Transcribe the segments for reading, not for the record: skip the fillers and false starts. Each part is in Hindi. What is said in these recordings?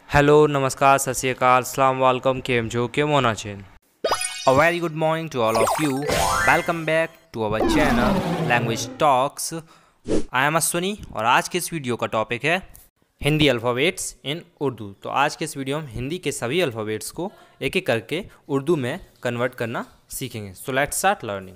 हेलो नमस्कार सत श्री अकाल अस्सलाम वालेकुम केम जो केम होना चेन a very good morning to all of you. Welcome back to our channel language talks. I am Ashwani और आज के इस वीडियो का टॉपिक है हिंदी अल्फ़ाबेट्स इन उर्दू। तो आज के इस वीडियो में हिंदी के सभी अल्फ़ाबेट्स को एक एक करके उर्दू में कन्वर्ट करना सीखेंगे। So let's start learning.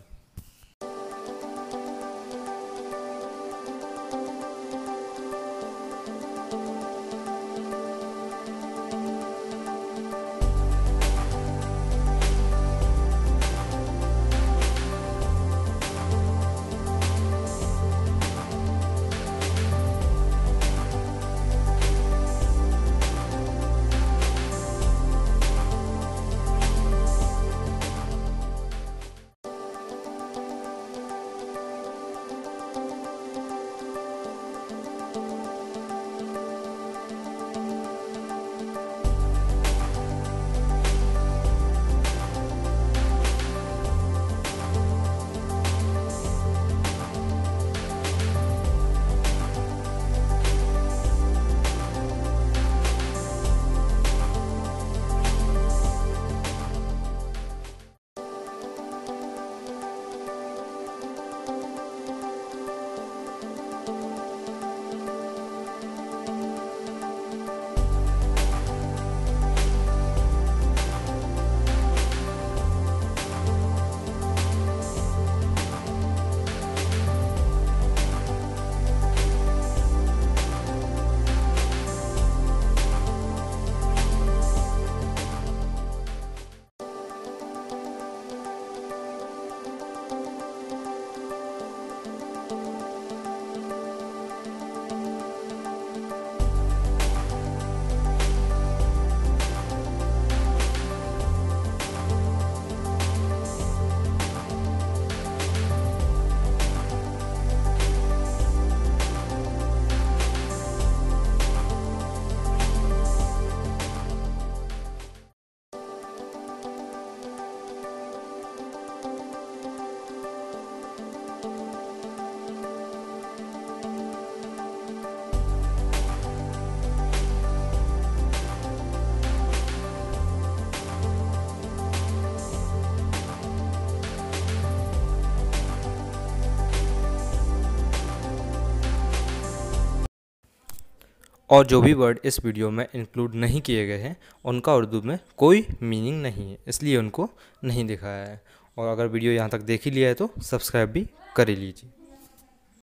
और जो भी वर्ड इस वीडियो में इंक्लूड नहीं किए गए हैं उनका उर्दू में कोई मीनिंग नहीं है, इसलिए उनको नहीं दिखाया है। और अगर वीडियो यहाँ तक देख ही लिया है तो सब्सक्राइब भी कर ही लीजिए।